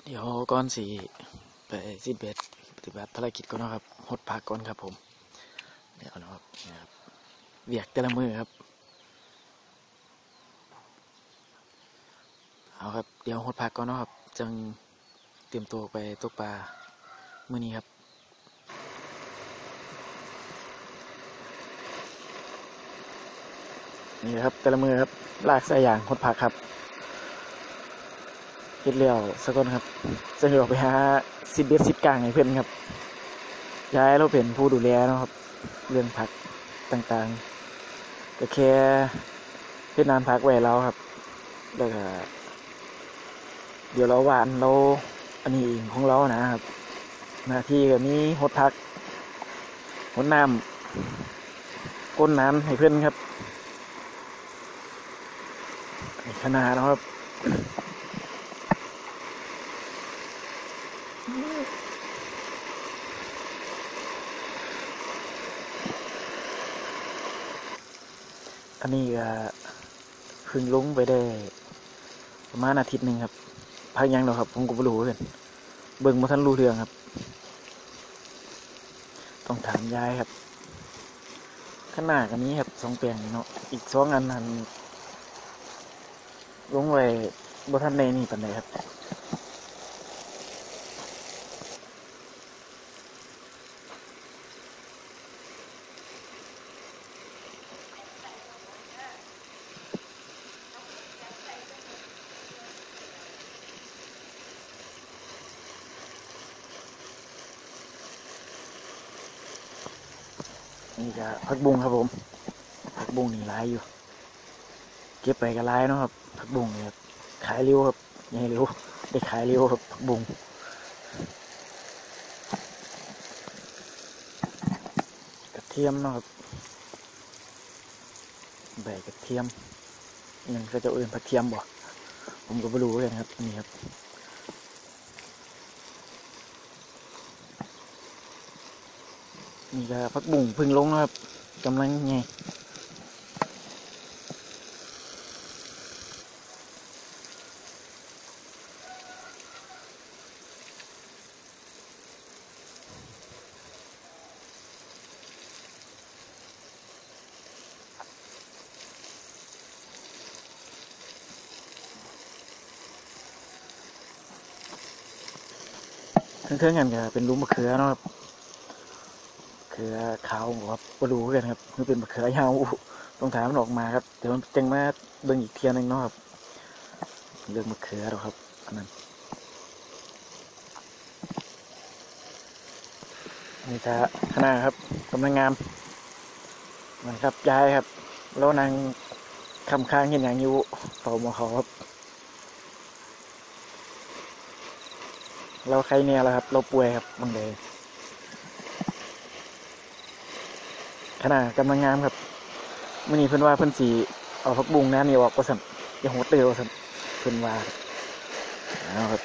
เดี๋ยวก่อนสิไปสิเบ็ดปฏิบัติภารกิจก่อนนะครับหดพักก่อนครับผมเดี๋ยวนะครับเวียกแต่ละมือครับเอาครับเดี๋ยวหดพักก่อนนะครับจึงเตรียมตัวไปตกปลามื้อนี้ครับนี่ครับแต่ละมือครับลากสายยางหดพักครับเฮ็ดเลี้ยวสักคนครับจะเดี๋ยวไปหาสิเบ็ดสิกลางให้เพื่อนครับย้ายเราเป็นผู้ดูแลนะครับเรื่องผักต่างๆก็แค่เฮ็ดนานพักไว้แล้วครับแล้วก็เดี๋ยวเราหวานเราอันนี้เองของเรานะครับหน้าที่ก็มีหดพักหดน้ำก้นน้ำให้เพื่อนครับขนาดนะครับอันนี้ก็เพิ่งลงไปได้ประมาณอาทิตย์หนึ่งครับพักยังหรอครับผมก็ไม่รู้เลยเบิ่งมาท่านรู้เรื่องครับต้องถามยายครับขนาดกันนี้ครับ2 แปลงเนาะอีก2 อันนั้นลงไว้บนท่านในนี่ปานใดครับนี่ก็ผักบุ้งครับผมผักบุ้งนี่หลายอยู่เก็บไปก็หลายเนาะครับผักบุ้งนี่ครับขายเร็วครับยังเร็วได้ขายเร็วครับผักบุ้งกระเทียมเนาะครับใบกระเทียมยังก็จะเอื่นผักเทียมบ่ผมก็ไม่รู้เลยนะครับนี่ครับนี่ก็ผักบุ้งพึ่งลงนะครับกำลังไงเครื่องกันก็เป็นรูมมะเขือเนาะครับเขือขาวครับมาดูกันครับมันเป็นมะเขือยาวต้องถามมันออกมาครับเดี๋ยวมันจังมาเบิ่งอีกเทียนึงเนาะครับเรื่องมะเขือเราครับอันนั้นนี่จะขนาดครับกำลังงามมันครับยายครับแล้วนางคำค้างเห็นอย่างอยู่เป่าหมอเขาครับเราใครเนี่ยแล้วครับเราป่วยครับบางเดย์ขนาดกำลังงามครับมื่อนี้เพิ่นว่าเพิ่นสีเอาผักบุ้งนะนี่ออกก็สั่นอย่าหัวเตือสั่นเพิ่นว่าเอาครับ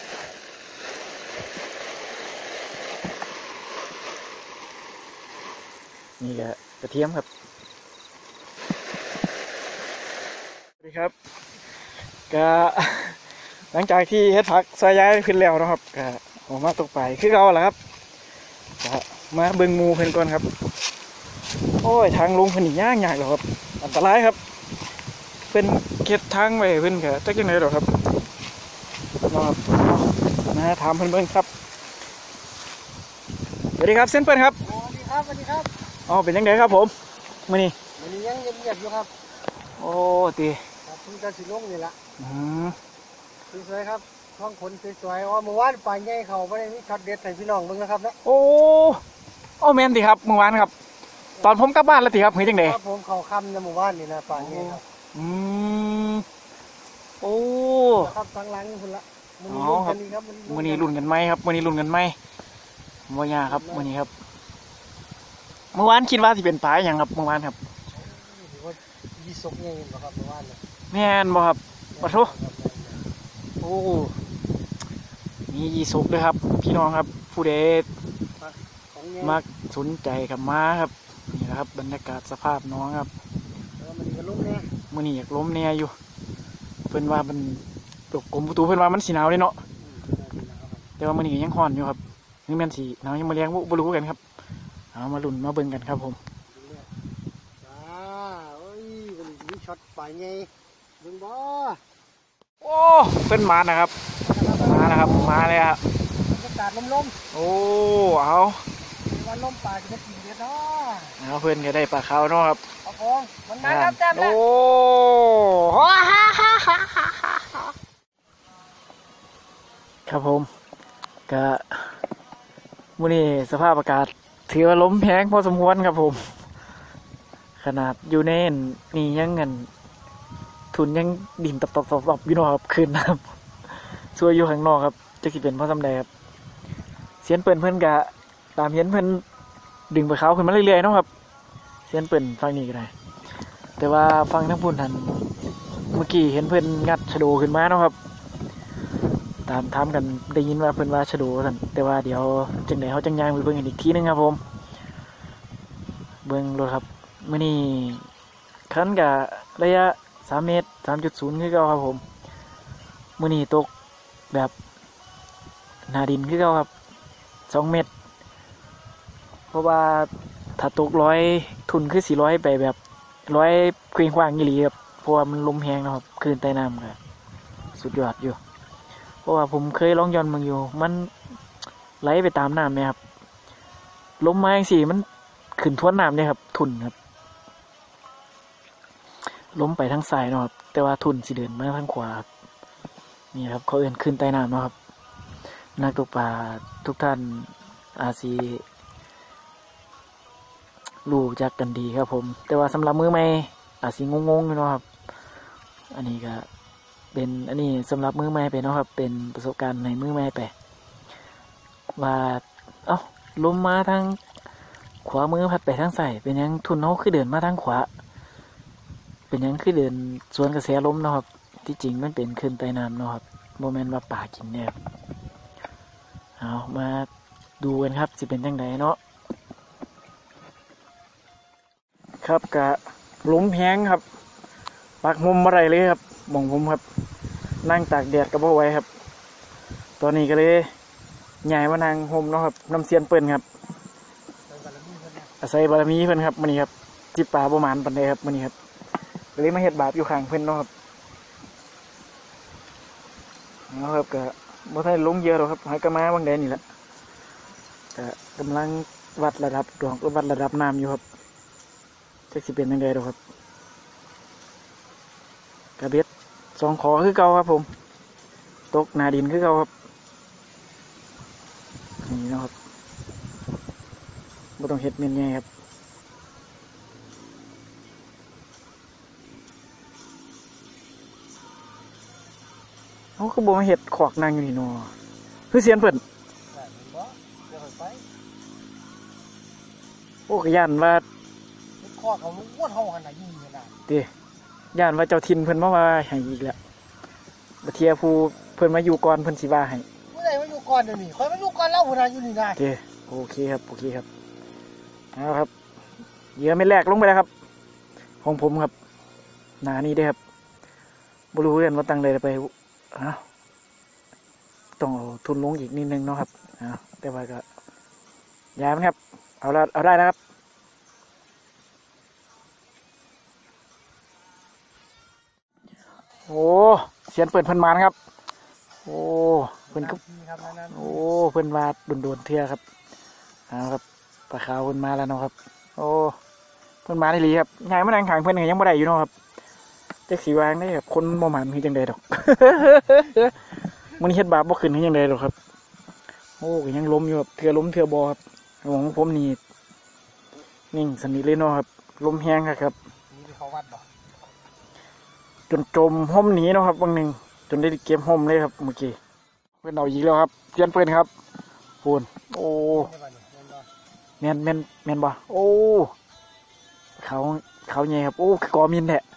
นี่ก็กระเทียมครับสวัสดีครับก็หลังจากที่เฮ็ดผักซอยย้ายขึ้นแล้วนะครับก็ออกมาตกไปคือเราแหละครับก็มาเบิ่งหมูเพิ่นก่อนครับโอ้ยทางลงเพิ่นนี่ยากหรอครับอันตรายครับเพิ่นเก็บทางไว้เพิ่นก็จักจังได๋หรอครับมาถามเพิ่นเบิ่งครับสวัสดีครับเส้นเปิ้ลครับสวัสดีครับสวัสดีครับอ๋อเป็นยังไงครับผมมื้อนี้ยังเงียบอยู่ครับโอ้ตีครับเพิ่งจะสิลงนี่ละสวยๆครับท้องขนสวยๆอ๋อเมื่อวานปลาใหญ่เขาไม่ได้มีช็อตเด็ดให้พี่น้องเบิ่งนะครับนะโอ้แม่นติครับเมื่อวานครับตอนผมกลับบ้านแล้วติครับเฮ้ยจังได๋ครับผมเขาค่ำในหมู่บ้านนี่นะปลาใหญ่ครับโอ้ครับทางหลังคุณละมื้อนี้ลุ้นกันไหมครับมื้อนี้ลุ้นกันไหมบ่ยากครับมื้อนี้ครับเมื่อวานคิดว่าสิเป็นปลาหยังครับเมื่อวานครับว่ายีสกใหญ่บ่ครับเมื่อวานแม่นบ่ครับปะโถโอ้มียีสุกด้วยครับพี่น้องครับผู้ใดมักสนใจกับม้าครับนี่นะครับบรรยากาศสภาพน้องครับมื้อนี้อยากล้มแน่อยู่เพิ่นว่ามันตกกลมประตูเพิ่นว่ามันสีหนาวเลยเนาะแต่ว่ามื้อนี้ยังฮ้อนอยู่ครับนี่แม่นสิหนาวยังมาเลี้ยงบ่รู้กันครับเอามาลุ้นมาเบิ่งกันครับผมจ้าโอ้ยมันมีช็อตปลายไงเบิ่งบ่โอ้เป็นมานะครับมาแล้วครับมาเลยครับบรรยากาศลมโอ้เอาๆวันลมปลาจะมากินเด็ดเนาะเอาเพื่อนก็ได้ปลาขาวเนาะครับเอาของมันมาครับจ้าโอ้ครับผมก็มื้อนี้สภาพอากาศถือว่าลมแพงพอสมควรครับผมขนาดอยู่ในนี่ยังเงินทุนยังดินตบอยู่เนาะครับคืนน้ำช่วยอยู่ข้างนอกครับจะสิเป็นเพราะสำใดครับเสียนเปิ่นเพื่อนกะตามเห็นเพื่อนดึงปลาขาวขึ้นมาเรื่อยๆเนาะครับเสียนเปิ่นฟังนี่ก็ได้แต่ว่าฟังทั้งพูนทันเมื่อกี้เห็นเพื่อนงัดชะโดขึ้นมาเนาะครับตามถามกันได้ยินว่าเพื่อนว่าชะโดสั่นแต่ว่าเดี๋ยวจังไหนเขาจังยางไปเบิ่งกันอีกทีนึงครับผมเบิ่งรถครับมื้อนี้คันกะระยะ3 เมตร 3.0 คือเก่าครับผมมื้อนี้ตกแบบหน้าดินคือเก่าครับ2 เมตรเพราะว่าถ้าตก100ทุนคือ400ไปแบบ100เคว้งคว้างอีหลีครับเพราะว่ามันลมแรงนะครับคลื่นใต้น้ำก็สุดยอดอยู่เพราะว่าผมเคยลองย้อนมึงอยู่มันไหลไปตามน้ำเนี่ยครับลมมาอย่างสี่มันขึ้นทวนน้ำเนี่ยครับทุนครับล้มไปทางซ้ายเนาะครับแต่ว่าทุนสิเดินมาทางขวาครับนี่ครับเขาเอื่นขึ้นใต้น้ำเนาะครับนักตกปลาทุกท่านอาจสิรู้จักกันดีครับผมแต่ว่าสำหรับมือใหม่อาจสิงงๆอยู่เนาะครับอันนี้ก็เป็นอันนี้สำหรับมือใหม่ไปเนาะครับเป็นประสบการณ์ในมือใหม่ไปว่าเอ้าลมมาทางขวามือพัดไปทางซ้ายเป็นยังทุนเขาคือเดินมาทางขวาเป็นยังคือเดินสวนกระแสลมเนาะครับที่จริงมันเป็นขึ้นใต้น้ำเนาะครับโมเมนต์ว่าป่ากินเนี่ยเอามาดูกันครับสิเป็นจังไดเนาะครับกะลมแห้งครับปักมุมอะไรเลยครับมองผมครับนั่งตากแดดกับพ่อไว้ครับตอนนี้ก็เลยใหญ่มานั่งห่มเนาะครับน้ำเสียนเปิ้นครับอาศัยบารมีเพิ่นครับมื้อนี้ครับจิบปลาประมาณปานใดครับมื้อนี้ครับก็เลยมาเฮ็ดบาปอยู่ข้างเพิ่นเนาะครับเนาะครับก็บ่ทันลงเยอะหรอกครับหากะมาบางแดนนี่แหละก็กำลังวัดระดับดวงวัดระดับน้ำอยู่ครับจักสิเป็นจังได๋ดอกครับกระเบ็ด2 ขอคือเก่าครับผมตกหน้าดินคือเก่าครับนี่เนาะครับบ่ต้องเฮ็ดเม่นใหญ่ครับเขาก็บ่มาเฮ็ดขอกนางอยู่นี่เนาะคือเสียนเพิ่นโอ้ก็ย่านว่าข้อเขาลูกวัดเฮาหันน่ะยิงนี่น่ะติย่านว่าเจ้าถิ่นเพิ่นมาว่าให้อีกแล้วบ่เที่ยผู้เพิ่นมาอยู่ก่อนเพิ่นสิว่าให้เมื่อไหร่มาอยู่ก่อนเดี๋ยวนี้คอยมาอยู่ก่อนเล่าหัวหน้าอยู่นี่นะติโอเคครับโอเคครับเอาครับเหยื่อไม่แรกลงไปแล้วครับของผมครับหนานี้ได้ครับบ่รู้กันว่าตั้งใดไปต้องเอาทุนลงอีกนิดนึงเนาะครับแต่ว่าก็ยามันครับเอาได้แล้วครับโอ้เสียนเปิดเพิ่นมานะครับโอ้เพิ่นก็โอ้เพิ่นมาโดนเทื่อครับเอาครับปลาขาวเพิ่นมาแล้วเนาะครับโอ้เพิ่นมาได้ดีครับง่ายมานั่งข้างเพิ่นก็ยังบ่ได้อยู่เนาะครับจักสิวางได้ครับคนบ่หมันคือจังได๋ดอก มันเฮ็ดบาปบ่ขึ้นคือจังได๋ดอกครับโอ้ก็ยังล้มอยู่ครับเทื่อล้มเทื่อบ่ครับของผมนี่นิ่งสนิทเลยเนาะครับลมแห้งครับนี่เขาวัดบ่จนจมห่มหนีเนาะครับบางหนึ่งจนได้เก็บห่มเลยครับเมื่อกี้เพื่อนเอาอีกแล้วครับเสียนเพื่อนครับพูนโอ้แม่นบ่โอ้เขาใหญ่ครับโอ้กอมินแหละ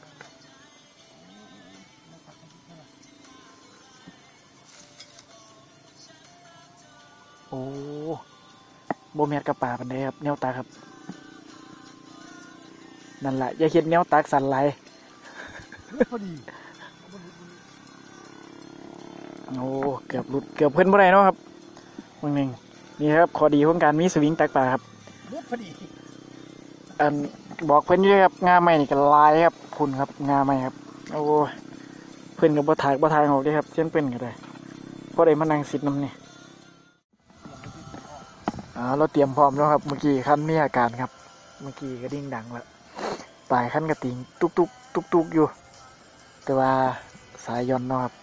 โอ้โบแมนกระป่าปันไดครับแนวตาครับนั่นแหละอย่าเห็นแนวตาสั่นไหลพอดีโอ้เกือบหลุดเกือบเพิ่นบ่ได้เนาะครับบางหนึ่งนี่ครับข้อดีของการมีสวิงตักปลาครับลุดพอดีอันบอกเพิ่นอยู่ครับงาใหม่นี่ก็ลายครับคุณครับงาใหม่ครับโอ้เพิ่นกับบ่ถ่ายออกเด้ครับเสียนเพิ่นก็ได้พอได้มานั่งซิดน้ำนี่เราเตรียมพร้อมแล้วครับเมื่อกี้คันมีอาการครับเมื่อกี้ก็ดิ้งดังแล้วปลายคันกระติงตุกอยู่แต่ว่าสายย้อนเนาะครับ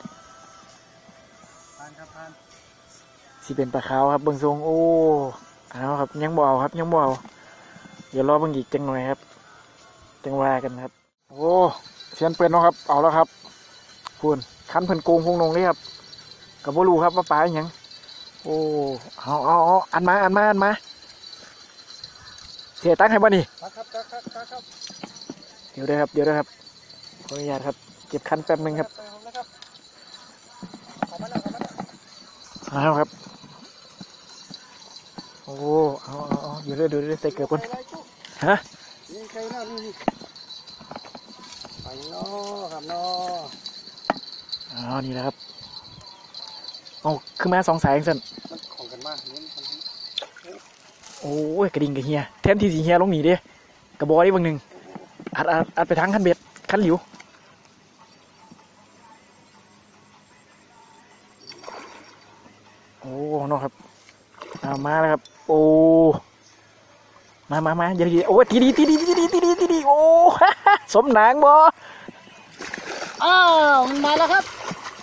ผ่านครับผ่านสิเป็นปลาขาวครับเบิ่งทรงโอ้เอาครับยังบ่เอาครับยังบ่เอาเดี๋ยวรอเบิ่งอีกจังหน่อยครับจังว่ากันครับโอ้เสียนเปิ้นเนาะครับเอาแล้วครับคุณคันเพิ่นโกงพงนงนี่ครับกับบ่รู้ครับว่าปลาอหยังโอ้เอาอันมาเสียตั้งให้บ่นี่ครับเดี๋ยวครับขออนุญาตครับเก็บคันแป๊บนึงครับเอาครับโอ้เอาเดี๋ยวใส่เกลือก่อนฮะนี่ใครเนาะนี่ไปเนาะครับเนาะนี่แหละครับเอาคือมา2 สายเองสั่นมันของกันมากนี่มันโอ้ยกระดิ่งกระเฮียแทนที่สีเฮียลงหนีเด้กระบอกได้บางหนึ่งอัดไปทางคันเบ็ดคันหลิวโอ้น้องครับมาแล้วครับโอ้มาอย่าดีโอ้ตีดีโอ้ สมหนังบ่มันมาแล้วครับ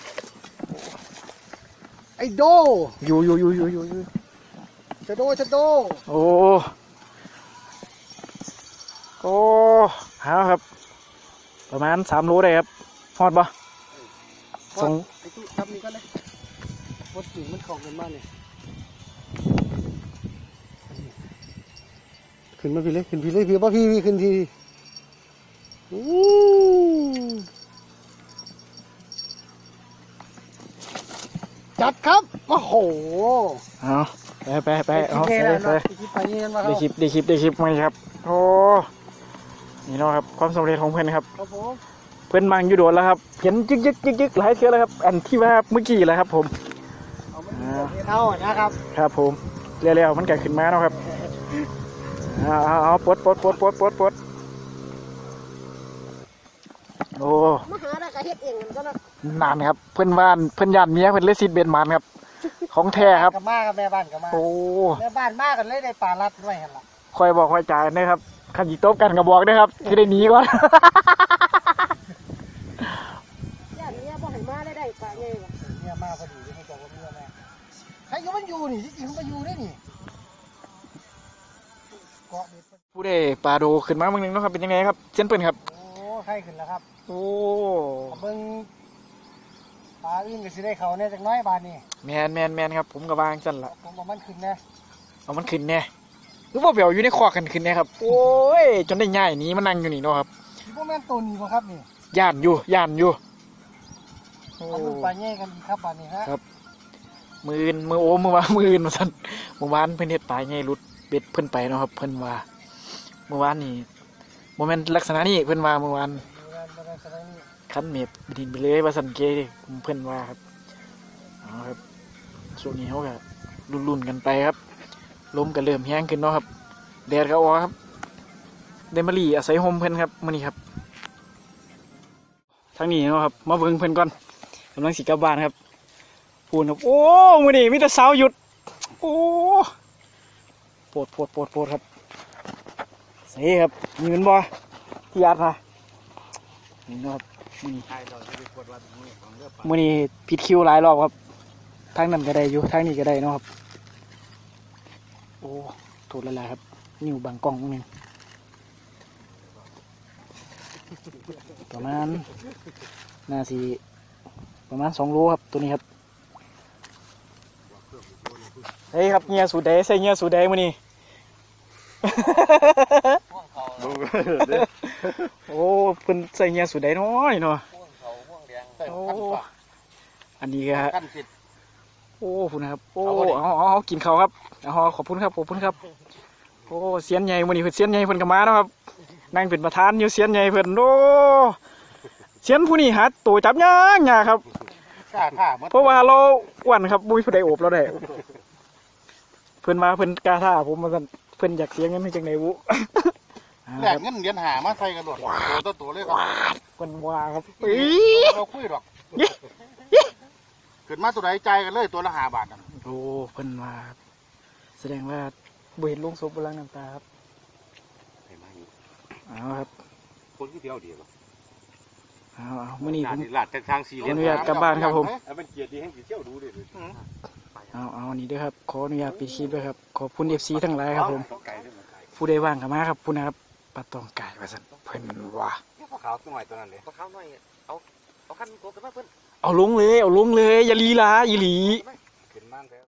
ไอ้โดอยู่ชะโดโอ้หาครับประมาณ3 โลได้ครับฮอดบ่ส่งไอ้ตู้ทำนี่ก็เลยพดกิ่งมันของกันมากเนี่ยขึ้นมาพี่เลยขึ้นป่ะพี่ขึ้นทีจัดครับโอ้โหไปเอาใส่ได้คลิปไหมครับโอ้นี่เนาะครับความสำเร็จของเพื่อนครับเพื่อนมังอยู่โดนแล้วครับเห็นยึกหลายเชือกแล้วครับอันที่ว่าเมื่อกี้แหละครับผมเอานะครับครับผมเร็วๆมันเกิดขึ้นมาเนาะครับเอาปลดโอ้มาหาได้ก็เฮ็ดเองมันก็นานครับเพื่อนบ้านเพื่อนญาติเมียเพื่อนเลสิตเบนมันครับของแท้ครับกับมากับแม่บ้านกับมาโอ้แม่บ้านมากันเลยได้ปลาลัดด้วยหั่นล่ะคอยบอกคอยจ่ายนะครับขันจีโต๊ะกันกับบอกนะครับคือได้หนีก่อนญาติเมียบ่ให้มาได้ปลาใหญ่ว่ะเมียมาพอดีเขาบอกว่าเมียมาใครก็มันอยู่นี่จริงๆมันอยู่ได้นี่เกาะเด็ดผู้ได้ปลาโดขึ้นมาเมื่อนึงนะครับเป็นยังไงครับเส้นเปิ่นครับโอ้ใครขึ้นแล้วครับโอ้เบิ่งปลาอื่นก็สิได้เขาเนี่ยจักน้อยบาทนี่แมนครับผมก็วางจันละผมว่ามันขึ้นนะเอามันขึ้นแน่หรือว่าเบี่ยวอยู่ในคอกันขึ้นแน่ครับโอ้ยจนได้ง่ายนี้มันนั่งอยู่นี่เนาะครับที่พวกแม่นตัวนี้บ่ครับนี่ย่านอยู่เอาลูกปลาใหญ่กันดีครับบาทนี้ฮะครับมือว่ามืออื่นมาสั่นเมื่อวานเพิ่นเฮ็ดปลาใหญ่รุดเบ็ดเพิ่นไปเนาะครับเพิ่นว่าเมื่อวานนี่โมเมนต์ลักษณะนี้เพิ่นว่าเมื่อวานคันเม็ดดินไปเลยว่าสั่นเกยเพิ่นว่าครับเอาครับช่วงนี้เขาก็รุ่นกันไปครับลมก็เริ่มแห้งขึ้นเนาะครับแดดก็ออกครับเดมารีอาศัยโฮมเพิ่นครับมื้อนี้ครับทางนี้เนาะครับมาเบิ่งเพิ่นก่อนกำลังสิกลับบ้านครับพูนครับโอ้มื้อนี้มีแต่สาวหยุดโอ้โปรดครับใส่ครับมีเงินบ่ที่ยัดนะนี่เนาะครับมื้อนี้ผิดคิวหลายรอบครับทางนั้นก็ได้อยู่ทางนี้ก็ได้เนาะครับโอ้ถูกแล้วล่ะครับนิ้วบางกล้องนึงประมาณน่าสิประมาณ2 โลครับตัวนี้ครับเฮ้ยครับเงียสูดได้ใส่เงียสูดได้มื้อนี้โอ้เพิ่นใส่เงียสูดได้น้อยเนาะโอ้อันนี้ก็โอ้คุณนะครับโอ้เอากินข้าวครับขอบคุณครับโอ้เสียนใหญ่มื้อนี้เพิ่นเสียนใหญ่เพิ่นก็มาเนาะครับนั่งเป็นประธานอยู่เสียนใหญ่เพิ่นโอ้เสียนผู้นี้หาตัวจับยากครับท่าเพราะว่าเราอ้วนครับบุ้ยผู้ใดโอบเราได้เพิ่นมาเพิ่นกล้าท่าผมมาสั่นเพิ่นอยากเสียเงินให้จังได๋บุแหลกเงินเหรียญหามาใส่กระโดดตัวเลยครับเพิ่นว่าครับเราคุยหรอกขึ้นมาตัวใดใจกันเลยตัวละ5 บาทกันโอ้เพิ่นว่าแสดงว่าบ่เห็นลงศพบ่ล้างน้ำตาครับเอาครับคนที่เดียวเดียวเอามื้อนี้ผมลาดจากทางสี่ขออนุญาตกลับบ้านครับผมแล้วเป็นเกียรติให้เที่ยวดูดิเอานี่ด้วยครับขออนุญาตปิดคลิปด้วยครับขอบคุณ FC ทั้งหลายครับผมผู้ใดว่างก็มาครับผู้นะครับปลาตองไก่ว่าซั่นเพิ่นว่าปลาขาวตัวหน่อยตัวนั้นเลยปลาขาวหน่อยเอาขั้นโกกันมาเพิ่นเอาลงเลยอย่าลีลาอีหลีขึ้นมาแล้ว